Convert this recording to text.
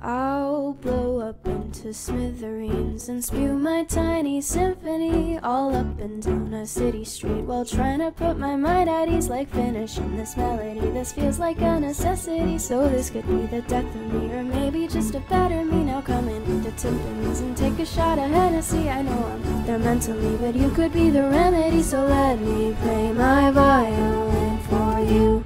I'll blow up into smithereens and spew my tiny symphony all up and down a city street while trying to put my mind at ease, like finishing this melody. This feels like a necessity, so this could be the death of me, or maybe just a better me. Now come into timpanis and take a shot of Hennessy. I know I'm not there mentally, but you could be the remedy, so let me play my violin for you.